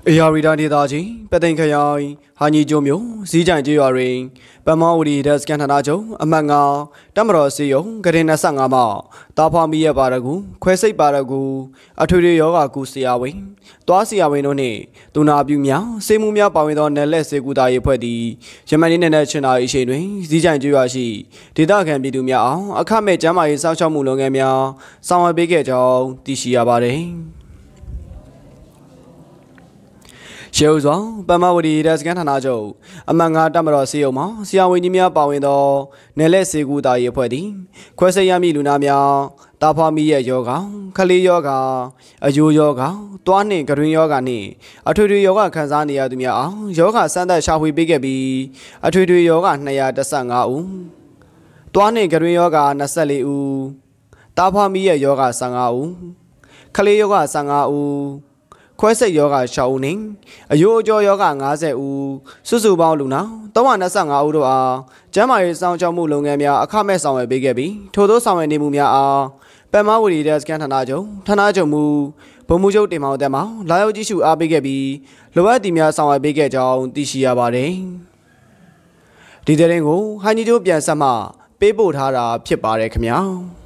ယာရီတိုင်းဒေသကြီးပသိမ်ခရိုင်ဟာညီကျိုမျိုးစည်းကြိုင်ကျေးရွာတွင်ပမဝတီဒက်စကန်ဌာနချုပ်အမှတ်9တပ်မတော်စီယုံဂရင်25မှတာဖွာမီရဲ့ပါရကူခွဲစိတ်ပါရကူအထွေထွေယောဂကူဆရာဝန်သွားဆရာဝန်တို့နှင့်သူနာပြုများစေမှုများပါဝင်သောနယ်လက်စေကူတာရေးဖွဲ့သည်ယမန်နေ့နဲ့ချင်နာအရှိန်တွင်စည်းကြိုင်ကျေးရွာရှိဒေသခံပြည်သူများအောင်အခမဲ့ကျန်းမာရေးစောင့်ရှောက်မှုလုပ်ငန်းများဆောင်ရွက်ပေးခဲ့ကြောင်းသိရှိရပါသည်ရှေးဥစွာပမဝတီဒက်စကန်ဌာနချုပ်အမှတ်9တပ်မတော်စီယုံမှာဆရာဝန်ကြီးများပါဝင်သောနယ်လက်စေကူတာရေးအဖွဲ့သည်ခွဲစိတ်ရမည့်လူနာများတာဖွာမီရဲ့ယောဂခလေးယောဂအယိုးယောဂသွားနှင့်ကတွင်ယောဂနှင့်အထွေထွေယောဂခံစားနေရသူများအောင်ယောဂစမ်းသပ်ရှာဖွေပေးခဲ့ပြီးအထွေထွေယောဂ215ဦးသွားနှင့်ကတွင်ယောဂ24ဦးတာဖွာမီရဲ့ယောဂ15ဦးခလေးယောဂ15ဦးခွဲစိတ်ယောဂ6ဦးနှင့်အယိုးအကျော်ယောဂ50ဦးစုစုပေါင်းလူနာ325ဦးတို့အားကျန်းမာရေးစောင့်ရှောက်မှုလုပ်ငန်းများအခမဲ့ဆောင်ရွက်ပေးခဲ့ပြီးထို့သောဆောင်ရွက်နေမှုများအားပမဝတီဒက်စကန်ဌာနချုပ်မူဗိုလ်မှူးချုပ်တင်မောင်တက်မှလာရောက်ကြည့်ရှုအားပေးခဲ့ပြီးလိုအပ်သည်များဆောင်ရွက်ပေးခဲ့ကြောင်းသိရှိရပါတယ်ဒီတဲ့ရင်ကိုဟိုင်ညီတို့ပြန်ဆက်မှပေးပို့ထားတာဖြစ်ပါတယ်ခင်ဗျာ